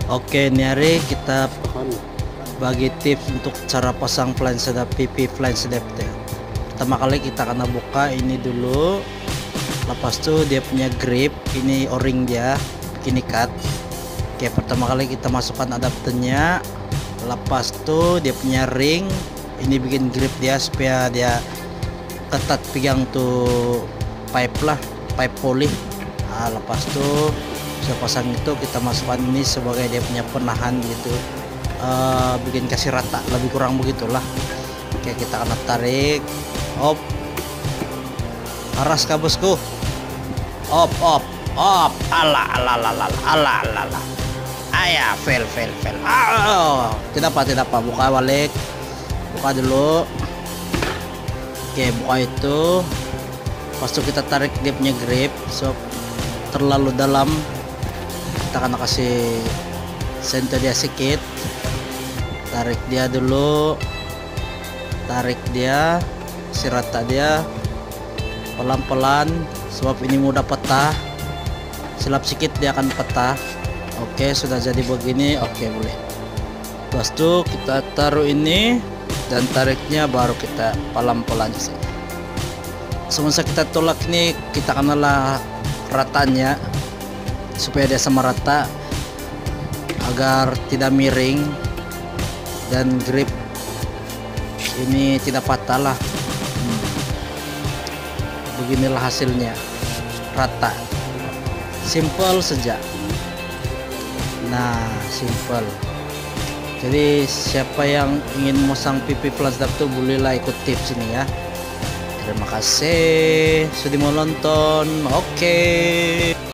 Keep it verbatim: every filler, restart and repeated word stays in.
Oke, ini hari kita bagi tips untuk cara pasang flange sedap P P flange adapter. Pertama kali kita akan buka ini dulu, lepas itu dia punya grip, ini o-ring dia bikin ikat. Oke, pertama kali kita masukkan adapternya, lepas itu dia punya ring, ini bikin grip dia supaya dia ketat pegang tuh pipe lah, pipe poli. Nah, lepas itu saya pasang itu, kita masukkan ini sebagai dia punya penahan gitu, uh, bikin kasih rata, lebih kurang begitulah. Oke, kita akan tarik, op, aras kabusku, op op op, ala ala ala ala ala ala, ayah fail fail fail, oh, tidak apa tidak apa, buka balik, buka dulu. Oke, buka itu, pas itu kita tarik dia punya grip, so terlalu dalam kita akan kasih sentuh dia sedikit, tarik dia dulu, tarik dia si rata dia pelan-pelan, sebab ini mudah patah, silap sedikit dia akan patah. Oke, sudah jadi begini. Oke, boleh. Pas itu kita taruh ini dan tariknya baru kita pelan-pelan saja. Semasa kita tolak ini, kita kenalah ratanya supaya dia sama rata agar tidak miring dan grip ini tidak patah lah. hmm. Beginilah hasilnya, rata, simple saja. Nah, simple. Jadi siapa yang ingin memasang P P flange adapter bolehlah ikut tips ini ya. Terima kasih sudah menonton. Oke.